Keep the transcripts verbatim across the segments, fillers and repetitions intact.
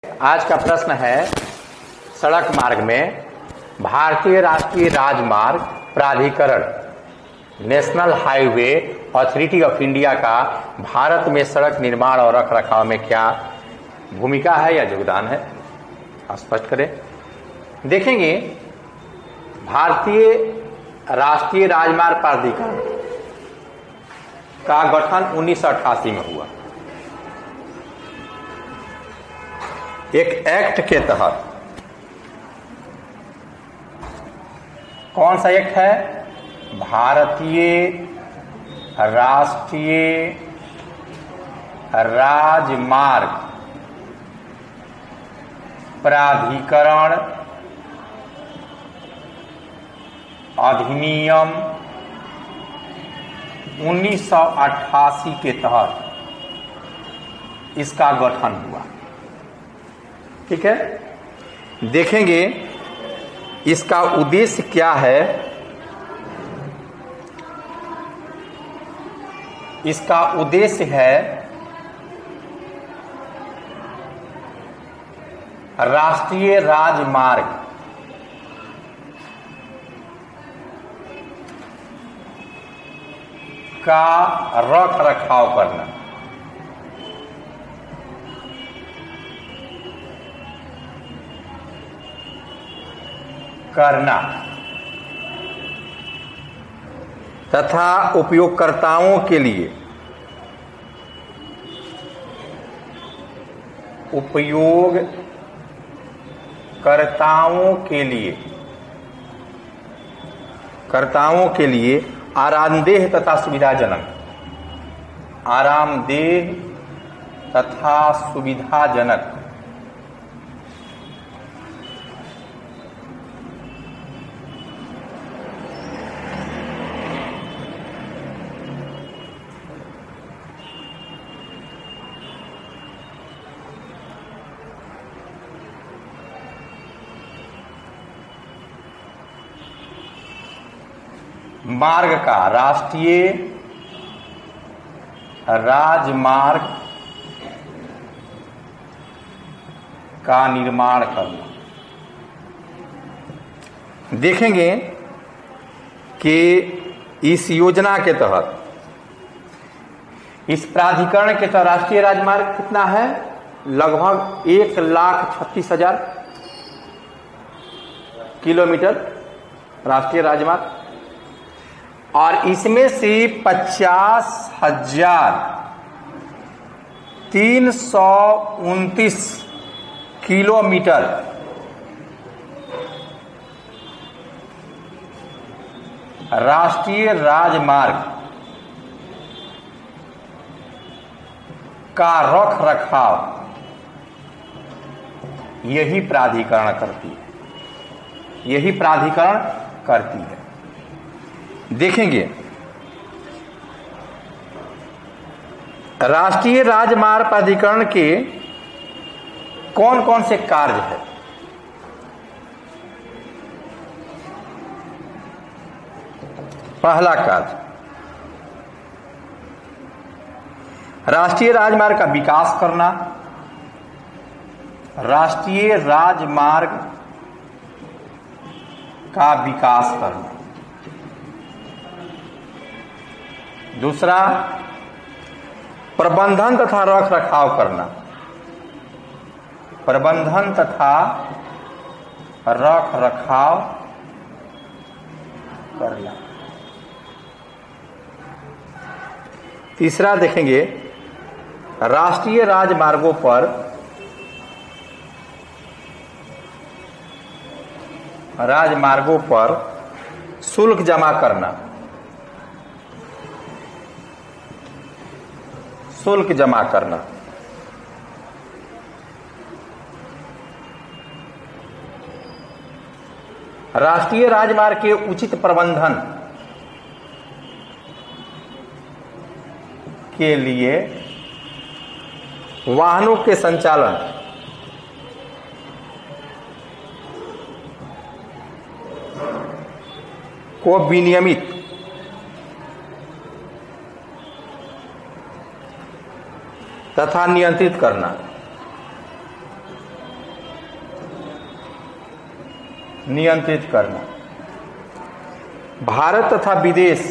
आज का प्रश्न है, सड़क मार्ग में भारतीय राष्ट्रीय राजमार्ग प्राधिकरण national highway authority of India का भारत में सड़क निर्माण और रखरखाव में क्या भूमिका है या योगदान है, स्पष्ट करें। देखेंगे, भारतीय राष्ट्रीय राजमार्ग प्राधिकरण का गठन उन्नीस सौ अट्ठासी में हुआ। एक एक्ट के तहत, कौन सा एक्ट है? भारतीय राष्ट्रीय राजमार्ग प्राधिकरण अधिनियम उन्नीस सौ अट्ठासी के तहत इसका गठन हुआ। ठीक है, देखेंगे इसका उद्देश्य क्या है। इसका उद्देश्य है राष्ट्रीय राजमार्ग का रख रखाव करना, करना तथा उपयोगकर्ताओं के लिए उपयोगकर्ताओं के लिए कर्ताओं के लिए आरामदेह तथा सुविधाजनक आरामदेह तथा सुविधाजनक मार्ग का, राष्ट्रीय राजमार्ग का निर्माण करना। देखेंगे कि इस योजना के तहत, इस प्राधिकरण के तहत राष्ट्रीय राजमार्ग कितना है? लगभग एक लाख छत्तीस हजार किलोमीटर राष्ट्रीय राजमार्ग, और इसमें से पचास हजार तीन सौ उनतीस किलोमीटर राष्ट्रीय राजमार्ग का रख रखाव यही प्राधिकरण करती है, यही प्राधिकरण करती है। देखेंगे, राष्ट्रीय राजमार्ग प्राधिकरण के कौन कौन से कार्य हैं। पहला कार्य, राष्ट्रीय राजमार्ग का विकास करना, राष्ट्रीय राजमार्ग का विकास करना। दूसरा, प्रबंधन तथा रख रखाव करना, प्रबंधन तथा रख रखाव करना। तीसरा देखेंगे, राष्ट्रीय राजमार्गों पर राजमार्गों पर शुल्क जमा करना, शुल्क जमा करना। राष्ट्रीय राजमार्ग के उचित प्रबंधन के लिए वाहनों के संचालन को विनियमित तथा नियंत्रित करना। नियंत्रित करना। भारत तथा विदेश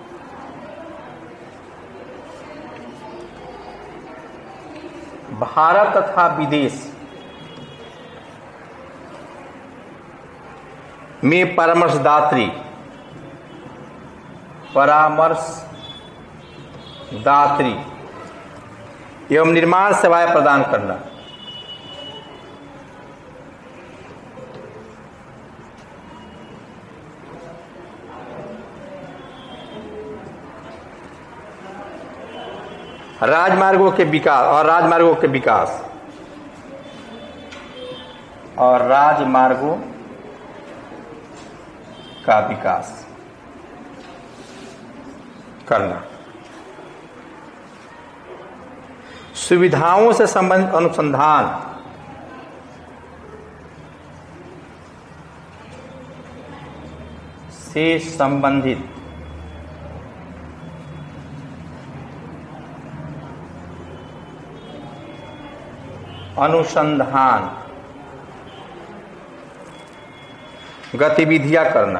भारत तथा विदेश में परामर्शदात्री परामर्शदात्री एवं निर्माण सेवाएं प्रदान करना। राजमार्गों के विकास और राजमार्गों के विकास और राजमार्गों का विकास करना। सुविधाओं से संबंधित अनुसंधान से संबंधित अनुसंधान गतिविधियां करना।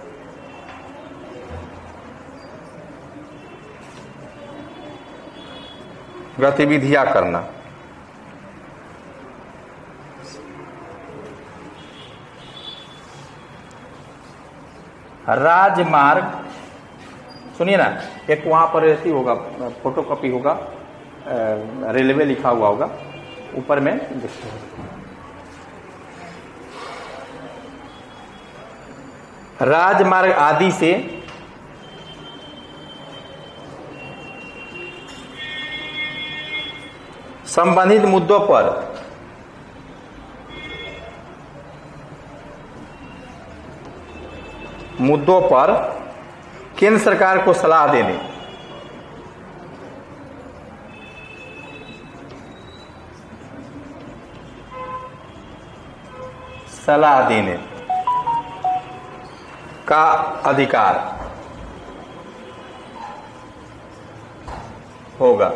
गतिविधियां करना। राजमार्ग सुनिए ना, एक वहां पर ऐसी होगा, फोटोकॉपी होगा, रेलवे लिखा हुआ होगा ऊपर में। राजमार्ग आदि से संबंधित मुद्दों पर मुद्दों पर केंद्र सरकार को सलाह देने सलाह देने का अधिकार होगा।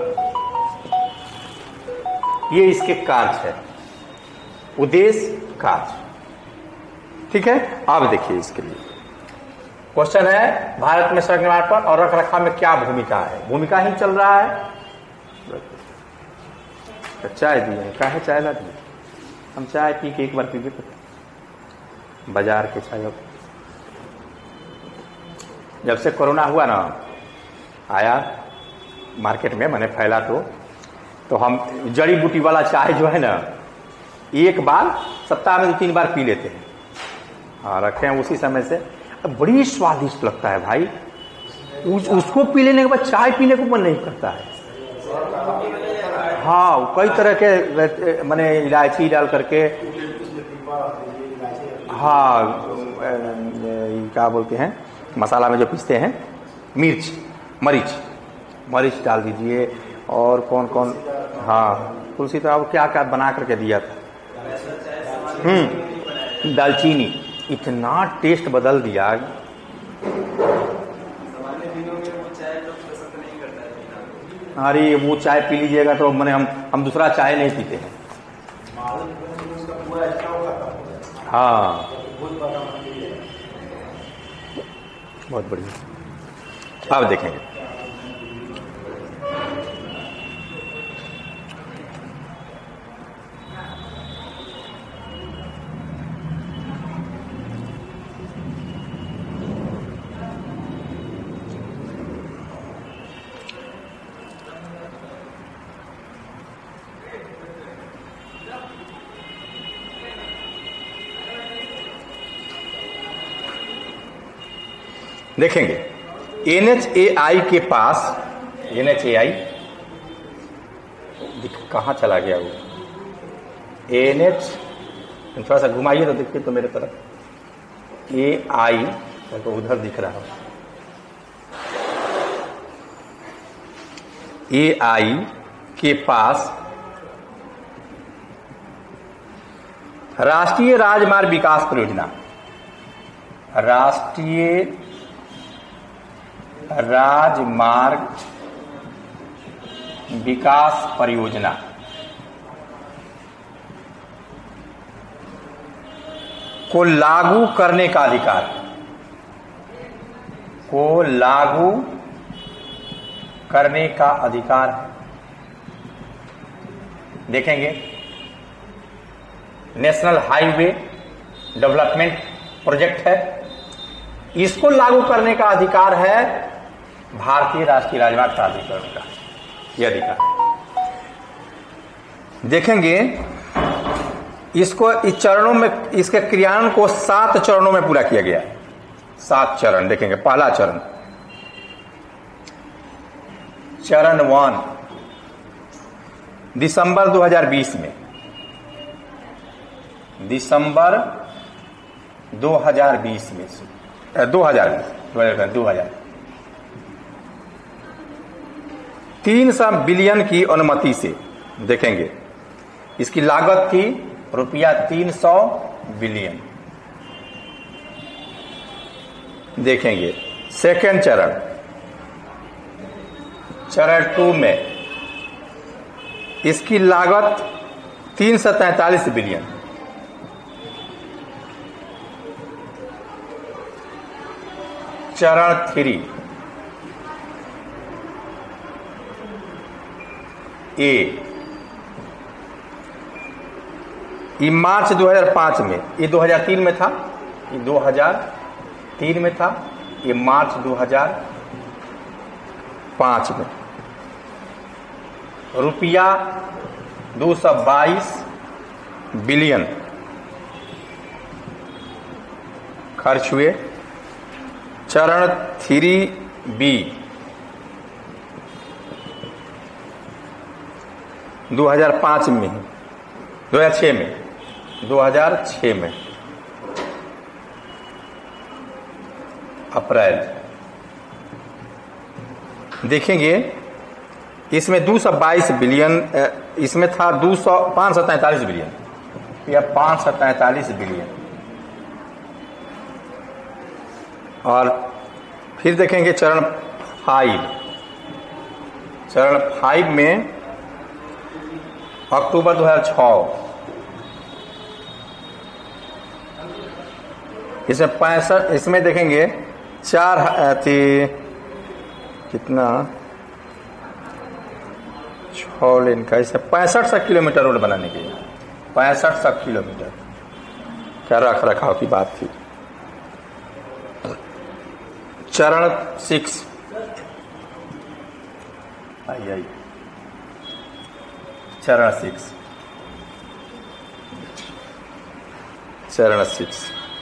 ये इसके कार्य है, उद्देश्य कार्य। ठीक है, अब देखिए इसके लिए क्वेश्चन है, भारत में सड़क निर्माण पर और रखरखाव में क्या भूमिका है? भूमिका ही चल रहा है। चाय दी है, क्या है चाय ला दी? हम चाय पी के एक बार पी के बाजार के चाय। जब से कोरोना हुआ ना, आया मार्केट में, मैंने फैला तो तो हम जड़ी बूटी वाला चाय जो है ना, एक बार सप्ताह में दो तीन बार पी लेते हैं। हाँ, रखे हैं उसी समय से। बड़ी स्वादिष्ट लगता है भाई। उस, उसको पी लेने के बाद चाय पीने को मन नहीं करता है। हाँ, कई तरह के मैंने इलायची डाल करके, हाँ क्या बोलते हैं मसाला में जो पीसते हैं, मिर्च मरीच मरीच डाल दीजिए। और कौन कौन, हाँ तुलसी तो अब क्या क्या बना करके दिया था। हम्म दालचीनी, इतना टेस्ट बदल दिया। अरे वो चाय पी लीजिएगा तो मैंने हम हम दूसरा चाय नहीं पीते हैं। हाँ बहुत बढ़िया। अब देखेंगे देखेंगे एन एच ए आई के पास, एन एच ए आई कहाँ चला गया वो? एन एच थोड़ा सा घुमाइए तो देखिए तो मेरे तरफ। ए आई तो उधर दिख रहा है। ए आई के पास राष्ट्रीय राजमार्ग विकास परियोजना, राष्ट्रीय राजमार्ग विकास परियोजना को लागू करने का अधिकार, को लागू करने का अधिकार है। देखेंगे नेशनल हाईवे डेवलपमेंट प्रोजेक्ट है, इसको लागू करने का अधिकार है भारतीय राष्ट्रीय राजमार्ग प्राधिकरण का, यह अधिकार। देखेंगे इसको इस चरणों में, इसके क्रियान्वयन को सात चरणों में पूरा किया गया है। सात चरण देखेंगे। पहला चरण, चरण वन, दिसंबर दो हज़ार बीस में, दिसंबर दो हज़ार बीस में, दो हज़ार बीस दो हज़ार तीन सौ बिलियन की अनुमति से, देखेंगे इसकी लागत थी रुपया तीन सौ बिलियन। देखेंगे सेकेंड चरण, चरण टू में इसकी लागत तीन सौ तैंतालीस बिलियन। चरण थ्री ए, ये मार्च दो हज़ार पाँच में, ये दो हज़ार तीन में था, ये दो हज़ार तीन में था, ये मार्च दो हज़ार पाँच में रुपया दो सौ बाईस बिलियन खर्च हुए। चरण थ्री बी दो हज़ार पाँच में, दो हज़ार छह में, दो हज़ार छह में अप्रैल, देखेंगे इसमें दो सौ बाईस बिलियन, इसमें था दो सौ पाँच सौ तैंतालीस बिलियन या पाँच सौ तैंतालीस बिलियन। और फिर देखेंगे चरण फाइव, चरण फाइव में अक्टूबर दो हज़ार छह, इसमें पैंसठ, इसमें देखेंगे चार थी कितना, छह लेन का, इसे पैंसठ सौ किलोमीटर रोड बनाने के लिए, पैंसठ सौ किलोमीटर क्या रख रखाव की बात थी। चरण सिक्स, आई आई चरण सिक्स, चरण सिक्स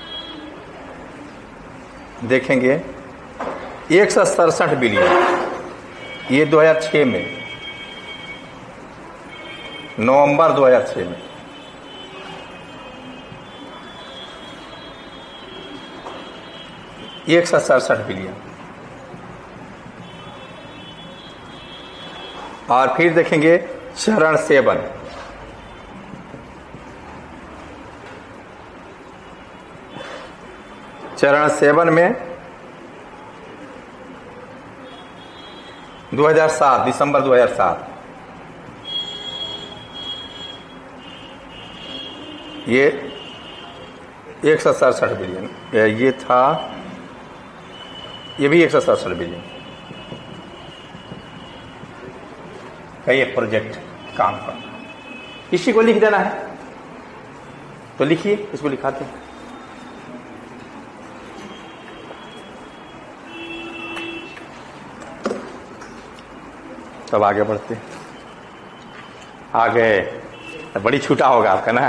देखेंगे एक सौ सड़सठ बिलियन, ये दो हज़ार छह में, नवंबर दो हज़ार छह में। एक सौ सड़सठ बिलियन। और फिर देखेंगे चरण सेवन, चरण सेवन में दो हज़ार सात, दिसंबर दो हज़ार सात, ये एक सौ सड़सठ बिलियन, ये था, ये भी एक सौ सड़सठ बिलियन का ये प्रोजेक्ट काम करना। इसी को लिख देना है तो लिखिए, इसको लिखाते हैं। तब आगे बढ़ते हैं। आगे तो बड़ी छूटा होगा आपका ना।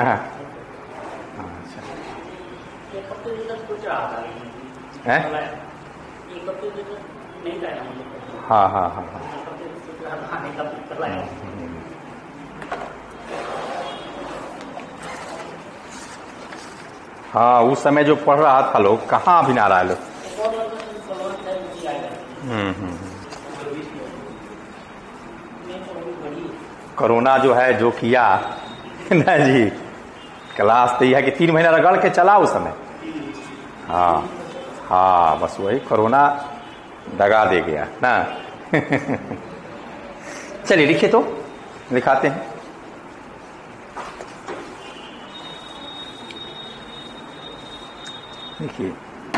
हैं? हाँ हाँ हाँ हाँ हाँ उस समय जो पढ़ रहा था लोग, कहाँ अभी ना रहा है लोग। हम्म हम्म कोरोना जो है जो किया ना जी, क्लास तो यह है कि तीन महीना रगड़ के चला उस समय। हाँ हाँ बस वही कोरोना दगा दे गया ना। चलिए लिखिए, तो लिखाते हैं। देखिए,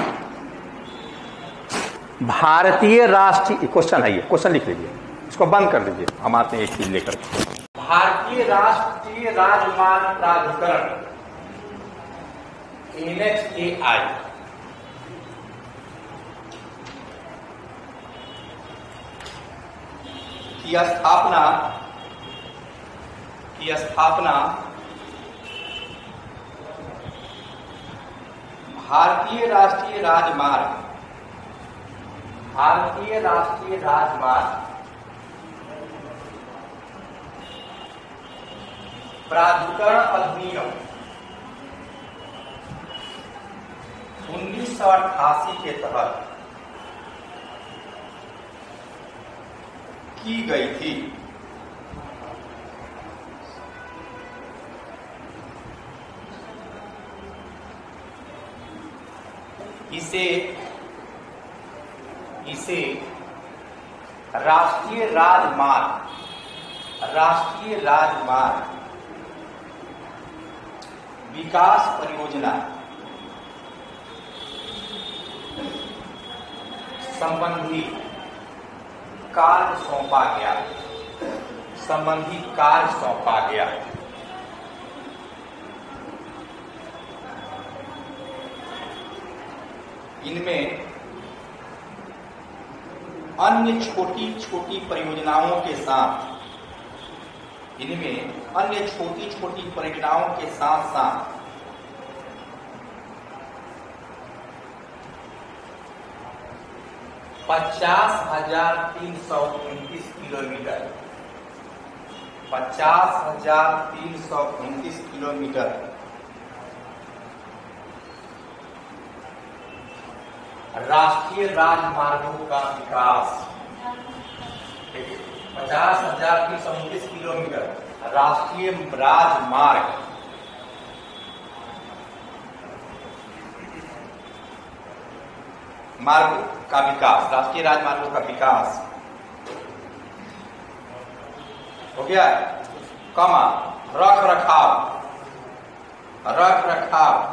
भारतीय राष्ट्रीय, क्वेश्चन है ये, क्वेश्चन लिख लीजिए, इसको बंद कर लीजिए, हम आते हैं एक चीज लेकर। भारतीय राष्ट्रीय राजमार्ग प्राधिकरण एन एच ए आई की स्थापना की स्थापना भारतीय राष्ट्रीय राजमार्ग भारतीय राष्ट्रीय राजमार्ग प्राधिकरण अधिनियम उन्नीस सौ अट्ठासी के तहत की गई थी। इसे इसे राष्ट्रीय राजमार्ग राष्ट्रीय राजमार्ग विकास परियोजना संबंधी कार्य सौंपा गया संबंधी कार्य सौंपा गया। इनमें अन्य छोटी छोटी परियोजनाओं के साथ इनमें अन्य छोटी छोटी परियोजनाओं के साथ साथ पचास हजार तीन सौ उनतीस किलोमीटर पचास हजार तीन सौ उनतीस किलोमीटर राष्ट्रीय राजमार्गों का विकास, पचास हजार तीन सौ उनतीस किलोमीटर राष्ट्रीय राजमार्ग मार्ग का विकास, राष्ट्रीय राजमार्गों का विकास हो गया। कमा रख रखाव रख रखाव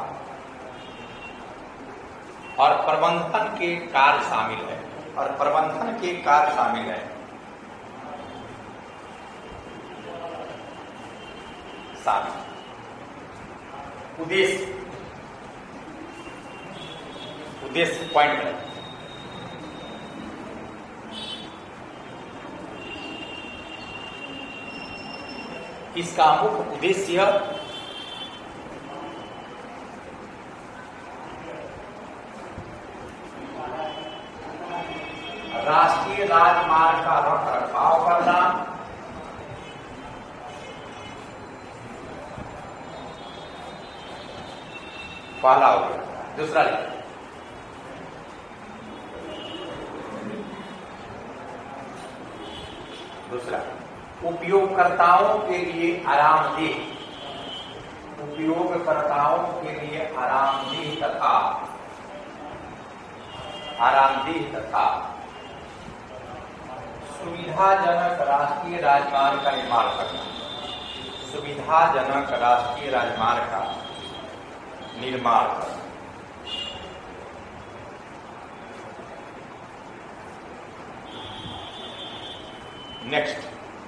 और प्रबंधन के कार्य शामिल है और प्रबंधन के कार्य शामिल है। शामिल उद्देश्य उद्देश्य पॉइंट है। इसका मुख्य उद्देश्य राष्ट्रीय राजमार्ग का रख रखाव करना, पहला हो गया। दूसरा लिखिए, दूसरा उपयोगकर्ताओं के लिए आरामदेह उपयोगकर्ताओं के लिए आरामदेह तथा आरामदेह तथा सुविधाजनक राष्ट्रीय राजमार्ग का निर्माण करना सुविधाजनक राष्ट्रीय राजमार्ग का निर्माण करना। नेक्स्ट,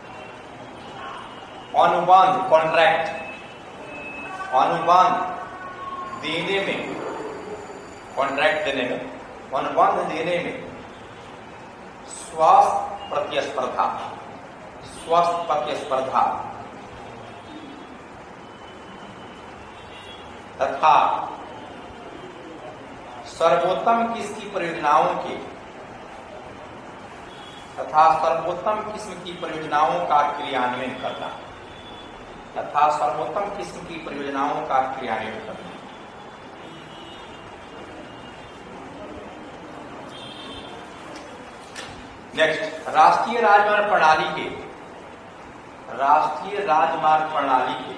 अनुबंध कॉन्ट्रैक्ट अनुबंध देने में कॉन्ट्रैक्ट देने में अनुबंध देने में स्वस्थ प्रतिस्पर्धा स्वस्थ प्रतिस्पर्धा तथा सर्वोत्तम किस्म की परियोजनाओं के तथा सर्वोत्तम किस्म की परियोजनाओं का क्रियान्वयन करना तथा सर्वोत्तम किस्म की परियोजनाओं का क्रियान्वयन करना। नेक्स्ट, राष्ट्रीय राजमार्ग प्रणाली के राष्ट्रीय राजमार्ग प्रणाली के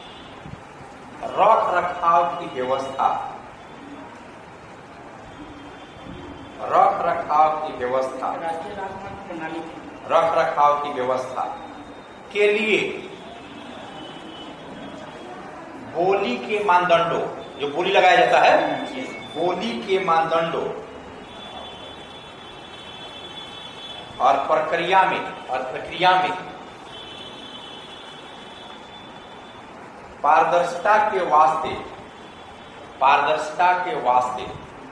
रख रखाव की व्यवस्था रख रखाव की व्यवस्था राष्ट्रीय राजमार्ग प्रणाली रख रखाव की व्यवस्था के लिए बोली के मानदंडों जो बोली लगाया जाता है, बोली के मानदंडों और प्रक्रिया में और प्रक्रिया में पारदर्शिता के वास्ते पारदर्शिता के वास्ते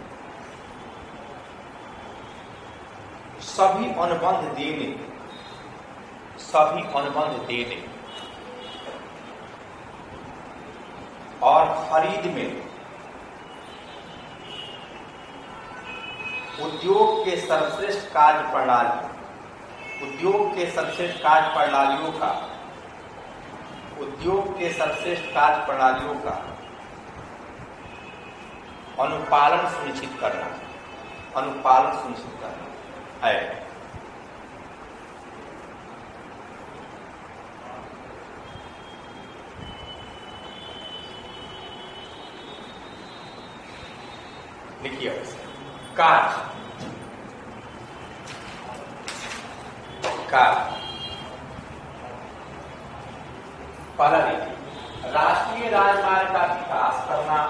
सभी अनुबंध देने सभी अनुबंध देने और खरीद में उद्योग के सर्वश्रेष्ठ कार्य प्रणाली उद्योग के सर्वश्रेष्ठ कार्य प्रणालियों का उद्योग के सर्वश्रेष्ठ कार्य प्रणालियों का अनुपालन सुनिश्चित करना अनुपालन सुनिश्चित करना है। लिखिए कार्य कार्य पहला देखिए, राष्ट्रीय राजमार्ग का विकास करना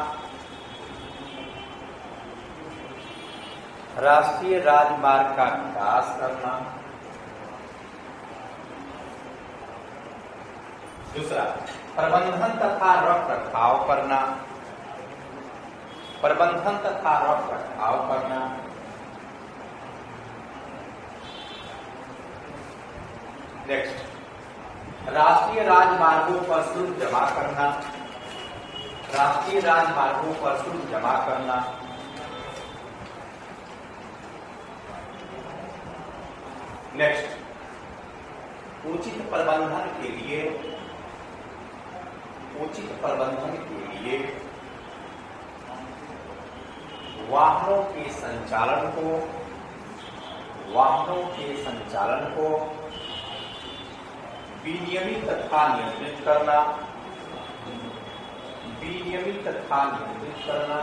राष्ट्रीय राजमार्ग का विकास करना। दूसरा, प्रबंधन तथा रख रखाव करना प्रबंधन तथा रख रखाव करना। नेक्स्ट, राष्ट्रीय राजमार्गों पर शुल्क जमा करना राष्ट्रीय राजमार्गों पर शुल्क जमा करना। नेक्स्ट, उचित प्रबंधन के लिए उचित प्रबंधन के लिए वाहनों के संचालन को वाहनों के संचालन को विनियमित तथा नियंत्रित करना विनियमित तथा नियंत्रित करना।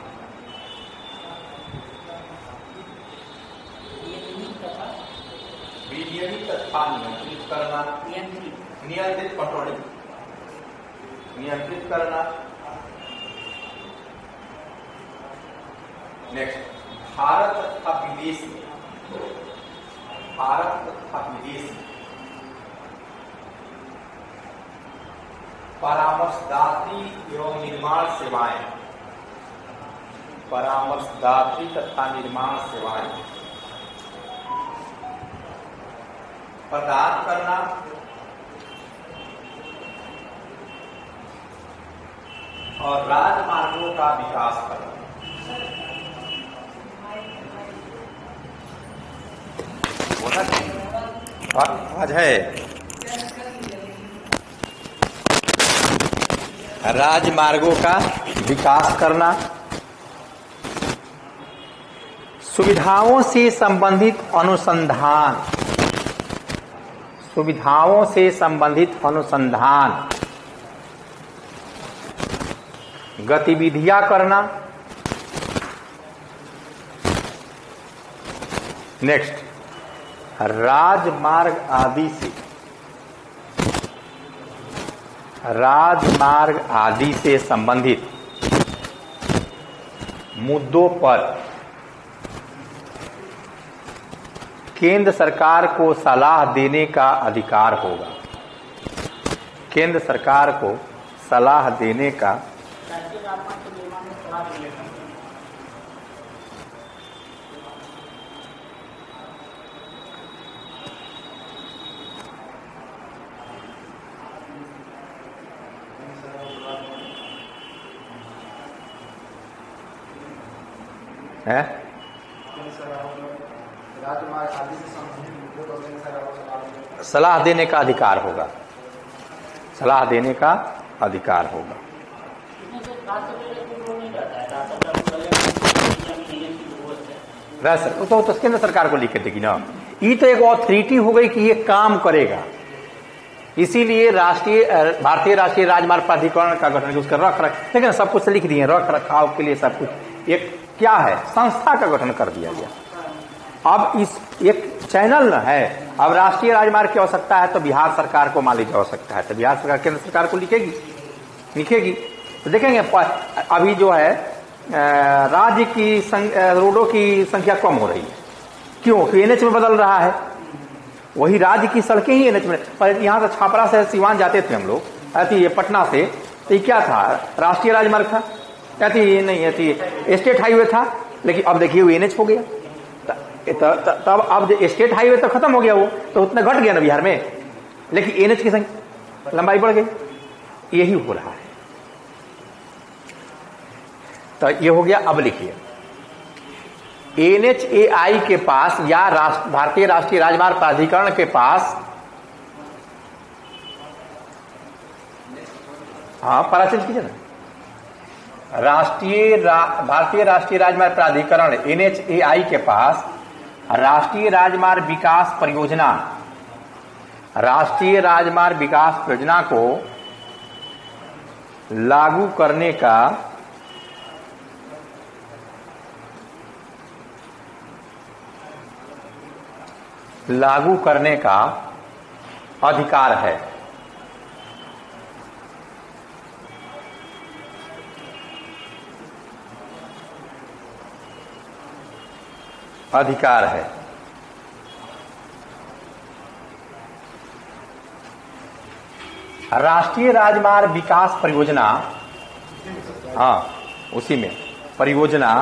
विनियमित तथा नियंत्रित करना नियंत्रित कंट्रोलिंग नियंत्रित करना। नेक्स्ट, भारत तथा विदेश में भारत तथा विदेश में परामर्शदात्री एवं निर्माण सेवाएं परामर्शदात्री तथा निर्माण सेवाएं प्रदान करना और राजमार्गों का विकास करना। आज है राजमार्गों का विकास करना, सुविधाओं से संबंधित अनुसंधान सुविधाओं से संबंधित अनुसंधान गतिविधियां करना। नेक्स्ट, राजमार्ग आदि से राजमार्ग आदि से संबंधित मुद्दों पर केंद्र सरकार को सलाह देने का अधिकार होगा केंद्र सरकार को सलाह देने का है सलाह देने का अधिकार होगा सलाह देने का अधिकार होगा। वैसे तो, तो केंद्र सरकार को लिख के देगी ना, ये तो एक ऑथोरिटी हो गई कि ये काम करेगा। इसीलिए राष्ट्रीय भारतीय राष्ट्रीय राजमार्ग प्राधिकरण का गठन उसका रख रख लेकिन सब कुछ लिख दिए, रख रखाव के लिए सब कुछ एक क्या है संस्था का गठन कर दिया गया। अब इस एक चैनल है, अब राष्ट्रीय राजमार्ग की आवश्यकता है तो बिहार सरकार को मान लीजिए आवश्यकता है तो बिहार सरकार केंद्र सरकार को लिखेगी लिखेगी तो देखेंगे अभी जो है राज्य की रोडों की संख्या कम हो रही है। क्यों? कि एनएच में बदल रहा है, वही राज्य की सड़कें ही एनएच में। पर यहां से छापरा से सिवान जाते थे हम लोग, अति पटना से, तो ये क्या था? राष्ट्रीय राजमार्ग था, अति नहीं अति स्टेट हाईवे था। लेकिन अब देखिए वो एनएच हो गया, तब अब स्टेट हाईवे तो खत्म हो गया, वो तो उतना घट गया ना बिहार में, लेकिन एनएच की संख्या लंबाई बढ़ गई। यही हो रहा है। तो ये हो गया। अब लिखिए एनएचएआई के पास या राष्ट्र, भारतीय राष्ट्रीय राजमार्ग प्राधिकरण के पास, हाँ पराचल कीजिए ना, राष्ट्रीय रा, भारतीय राष्ट्रीय राजमार्ग प्राधिकरण एनएचएआई के पास राष्ट्रीय राजमार्ग विकास परियोजना, राष्ट्रीय राजमार्ग विकास योजना को लागू करने का लागू करने का अधिकार है। अधिकार है राष्ट्रीय राजमार्ग विकास परियोजना, हाँ उसी में परियोजना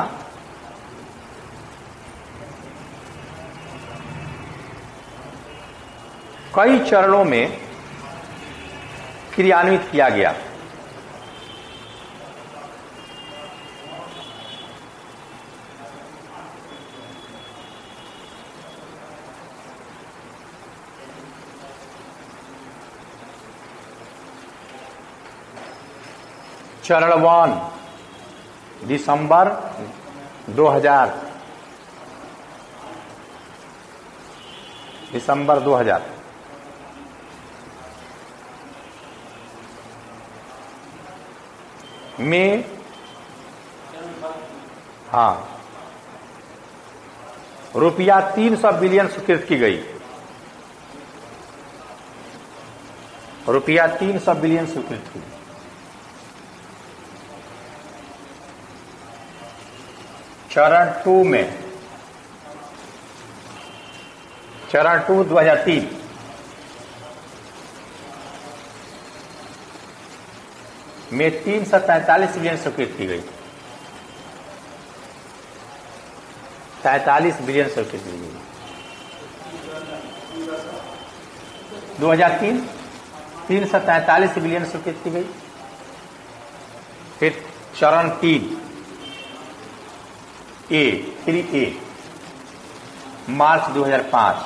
कई चरणों में क्रियान्वित किया गया। चरण वन दिसंबर दो हज़ार, दिसंबर दो हज़ार में, हाँ रुपया तीन सौ बिलियन स्वीकृत की गई, रुपया तीन सौ बिलियन स्वीकृत की। चरण टू में, चरण टू दो हजार तीन में तीन सौ तैंतालीस बिलियन स्वीकृत की गई, तैंतालीस बिलियन स्वीकृत की गई। दो हजार तीन तीन सौ तैंतालीस बिलियन स्वीकृत की गई। फिर चरण तीन ए थ्री ए मार्च दो हज़ार पाँच,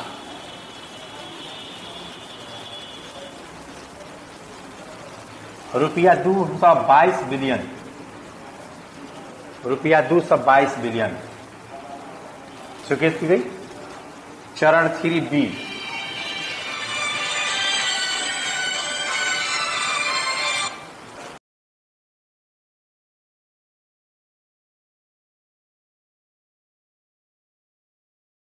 रुपया दो सौ बाईस बिलियन, रुपया दो सौ बाईस बिलियन स्वीकृत की गई। चरण थ्री बी